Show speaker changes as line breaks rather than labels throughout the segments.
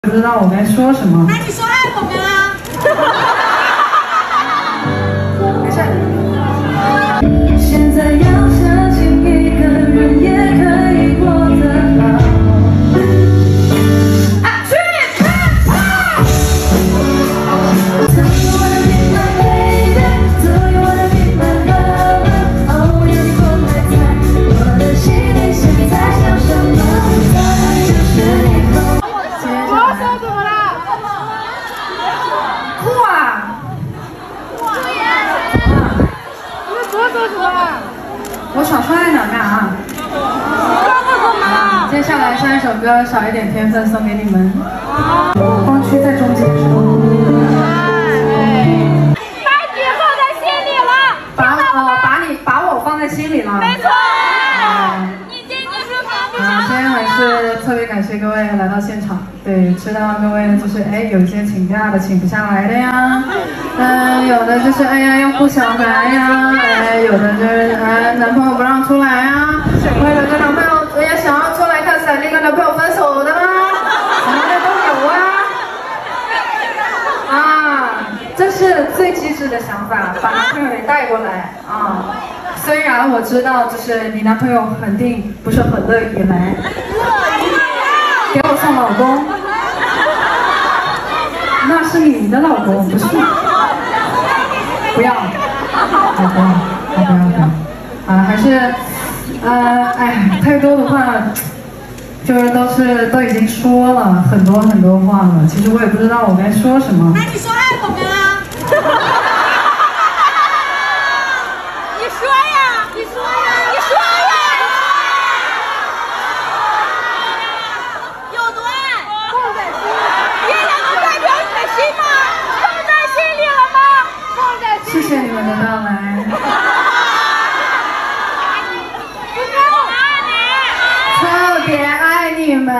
不知道我该说什么。
那你说爱我们啊？
没事。现在要相信一个人也可以过得好。啊，去！我耍帅呢，干啥？接下来上一首歌，少一点天分送给你们。光驱在中间是吗？
把你放在心里了。
把我放在心里了。
没错。你今天是放不下。
今天还是特别感谢各位来到现场。对，知道各位就是有一些请假的请不下来的呀，有的就是要顾小孩呀，有的就是男朋友不让出来啊，或者跟男朋友也想要出来看闪电跟男朋友分手的啦，什么的都有啊。这是最机智的想法，把男朋友也带过来啊。虽然我知道，就是你男朋友肯定不是很乐意来。给我送老公，那是你的老公，不是我。不要，不要啊！还是太多的话，就是都已经说了很多话了。其实我也不知道我该说什么。
那你说爱我们啊？你说呀！有多爱？放在心里。月亮能代表你的心吗？放在心里了吗？放在心里。
谢谢你们的到来。特别爱你们。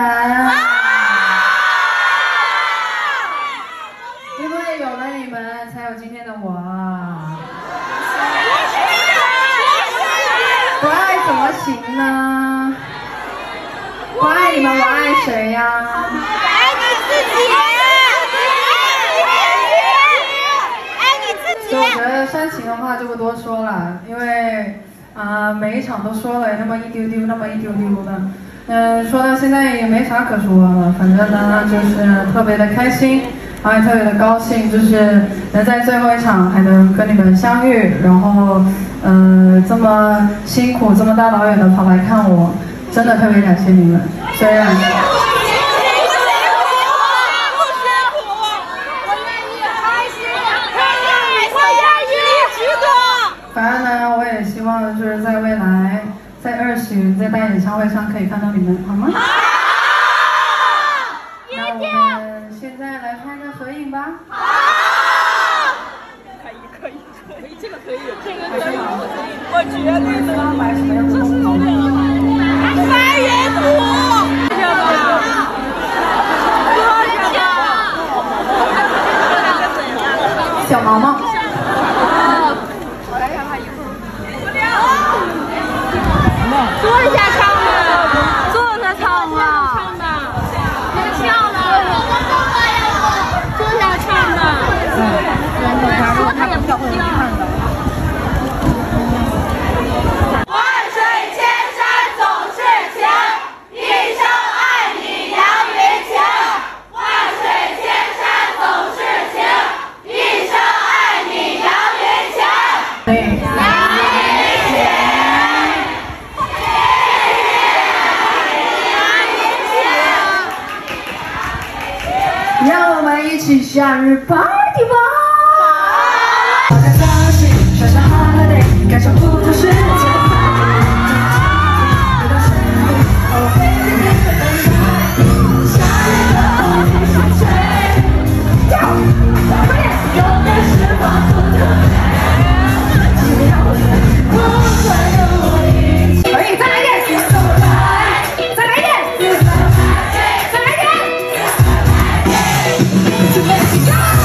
因为有了你们，才有今天的我。不爱怎么行呢？不爱你们，我爱谁呀？
爱你自己。爱你自己。
所以我觉得煽情的话就不多说了，因为每一场都说了那么一丢丢的，说到现在也没啥可说了。反正呢，就是特别的开心，然后也特别的高兴，就是能在最后一场还能跟你们相遇，然后这么辛苦这么大老远的跑来看我，真的特别感谢你们。虽然反正呢，我也希望就是在未来，在20在大演唱会上可以看到你们，好吗？好。那我们现在来拍个合影吧。好。可以，这个可以，我绝对知道买什么样的东西。
白云图。
小毛毛。
坐一下唱吧，坐着唱吧，别跳了，坐下唱吧。他也不跳。万水千山总是情，一生爱你杨云晴。万水千山总是情，一生爱你杨云晴。
对。让我们一起夏日 party 吧！好，大家相信，穿上 holiday， 感受不同世界。
Let's go!